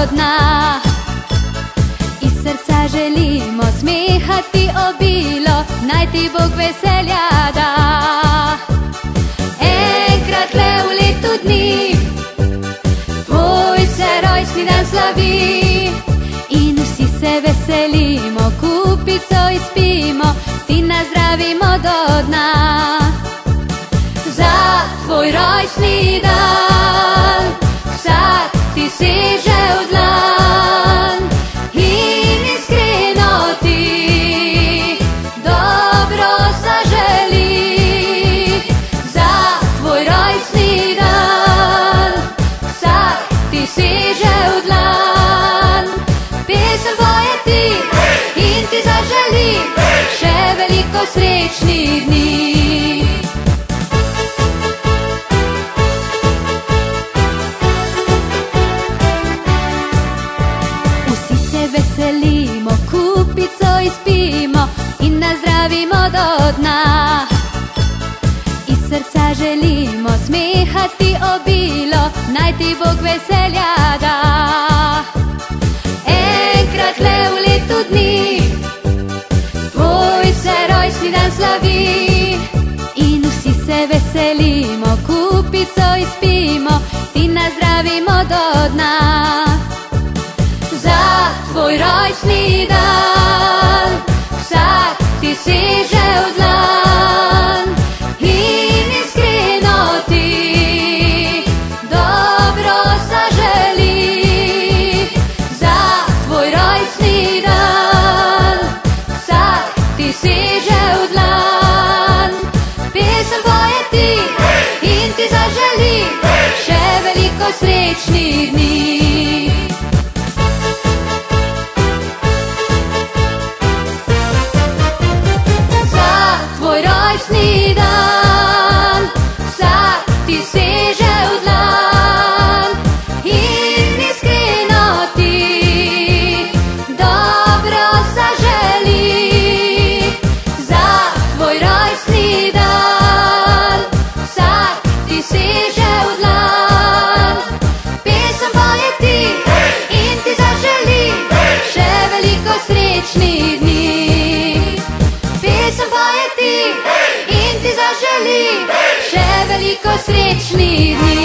dna. Iz srca želimo smeha ti obilo, naj ti Bog veselja da. Enkrat le v letu dni tvoj se rojstni dan slavi in vsi se veselimo, kupico izpijemo, ti nazdravimo do dna. Za tvoj rojstni dan vsak ti seže v dlan in iskreno ti dobro zaželi. Za tvoj rojstni dan vsak ti seže v dlan, pesem poje ti in ti zaželi še veliko srečnih dni. Veselimo, kupico izpijemo in nazdravimo do dna. Iz srca želimo smeha ti obilo, naj ti Bog veselja da. Enkrat le v letu dni tvoj se rojstni dan slavi in vsi se veselimo, kupico izpijemo, ti nazdravimo do dna. Za tvoj rojstni dan vsak ti seže v dlan in iskreno ti dobro zaželi. Za tvoj rojstni dan vsak ti seže v dlan, pesem poje ti in ti zaželi še veliko srečnih dni. Rojstni dan vsak ti seže v dlan in iskreno ti dobro zaželi. Za tvoj rojstni dan vsak ti seže v dlan, pesem poje ti in ti zaželi še veliko srečnih dni. Pesem poje ti in ti zaželi še veliko srečnih dni.